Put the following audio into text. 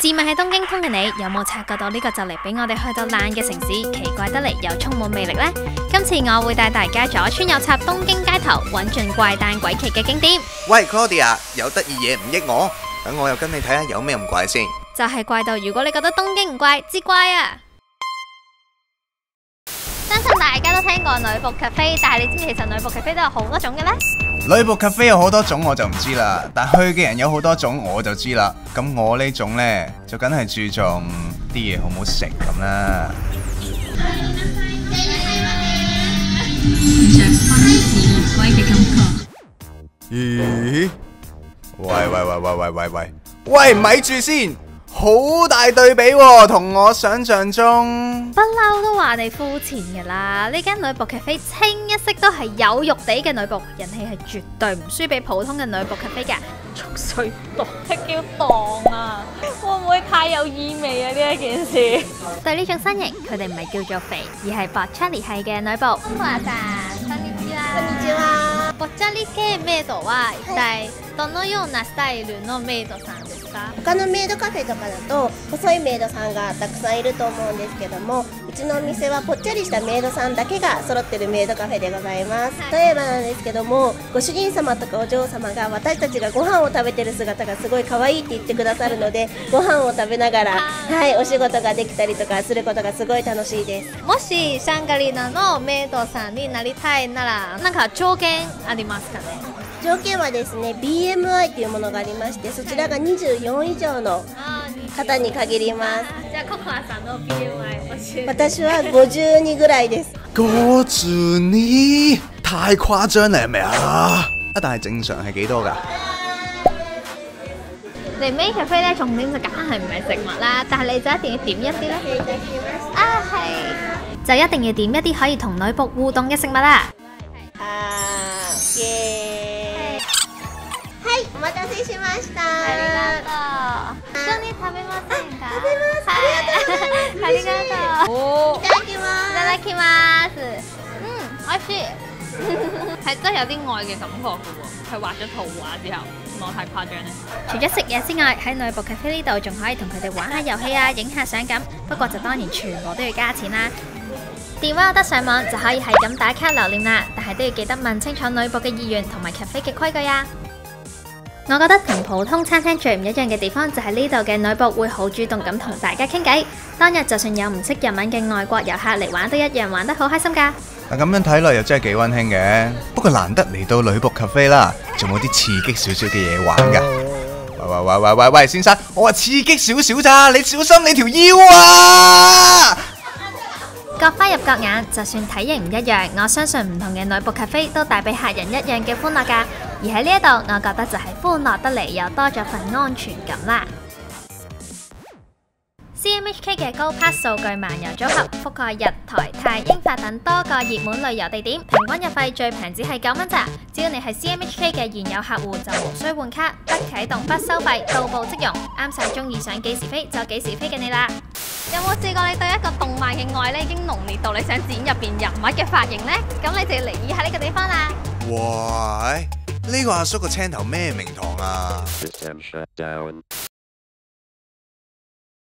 自問喺東京通嘅你，有冇察覺到呢個就嚟俾我哋去到爛嘅城市，奇怪得嚟又充滿魅力呢？今次我會帶大家左穿右插東京街頭，揾盡怪誕鬼奇嘅景點。 喂 Claudia， 有得意嘢唔益我，等我又跟你睇下有咩咁怪先。 就係怪到如果你覺得東京唔怪，之怪啊！相信大家都聽過女僕 cafe， 但係你知唔知其實女僕 cafe 都有好多種嘅呢？ 女僕 cafe 有好多種我就唔知啦，但去嘅人有好多種我就知啦。咁我呢種呢，就梗係注重啲嘢好唔好食咁啦。咦？喂，咪住先，好大對比喎，同我想象中。 不嬲都話你膚淺㗎啦！呢間女僕 cafe 清一色都係有肉地嘅女僕，人氣係絕對唔輸俾普通嘅女僕 cafe 㗎。 畜水檔係叫檔啊，會唔會太有意味啊？呢一件事對呢種身形，佢哋唔係叫做肥，而係薄チャリ系嘅女僕。薄チャリ系メイドは一体どのようなスタイルのメイドさんですか？ 他のメイドカフェとかだと細いメイドさんがたくさんいると思うんですけども、うちのお店はぽっちゃりしたメイドさんだけが揃ってるメイドカフェでございます。例えばなんですけども、ご主人様とかお嬢様が私たちがご飯を食べてる姿がすごい可愛いって言ってくださるので、ご飯を食べながら、はい、お仕事ができたりとかすることがすごい楽しいです。 もしシャンガリナのメイドさんになりたいなら、なんか条件ありますかね？ 条件はですね、BMI というものがありまして、そちらが24以上の方に限ります。 じゃあココアさんの BMI 教えて。 私は52ぐらいです。 52太誇張啦，係咪啊？但係正常係幾多㗎？ 嚟 Maid Cafe 咧，重點就梗係唔係食物啦，但係你就一定要點一啲咧。啊，係，就一定要點一啲可以同女僕互動嘅食物啦。 はい、お待たせしました。 ありがとう。一緒に食べませんか？ 食べます。 ありがとう。 いただきます。 いただきます。美味しい。係真係有啲愛嘅感覺嘅喎，佢畫咗圖畫之後，冇太誇張咧。除咗食嘢之外，喺女僕 cafe 呢度仲可以同佢哋玩下遊戲啊，影下相咁。不過就當然全部都要加錢啦。電話有得上網就可以係咁打卡留念啦，但係都要記得問清楚女僕嘅意願同埋 cafe 嘅規矩啊。我覺得同普通餐廳最唔一樣嘅地方就係呢度嘅女僕會好主動咁同大家傾偈。當日就算有唔識日文嘅外國遊客嚟玩，都一樣玩得好開心㗎。 嗱，咁樣睇落又真係幾溫馨嘅。不過難得嚟到女僕 cafe 啦，仲有啲刺激少少嘅嘢玩㗎。喂，先生，我話刺激少少咋，你小心你條腰啊！ 各花入各眼，就算體型唔一樣，我相信唔同嘅女僕 cafe 都帶俾客人一樣嘅歡樂㗎。而喺呢一度，我覺得就係歡樂得嚟又多咗份安全感啦。CMHK 嘅高 Pass 數據漫遊組合覆蓋日、台、泰、英、法等多個熱門旅遊地點，平均日費最平只係9蚊咋。只要你係 CMHK 嘅現有客戶，就無需換卡，不啟動不收費，到步即用，啱晒中意想幾時飛就幾時飛嘅你啦。有冇試過你對一個動漫嘅愛咧已經濃烈到你想剪入邊人物嘅髮型呢？咁你就要留意下呢個地方啦。 哇！呢個阿叔個青頭咩名堂啊？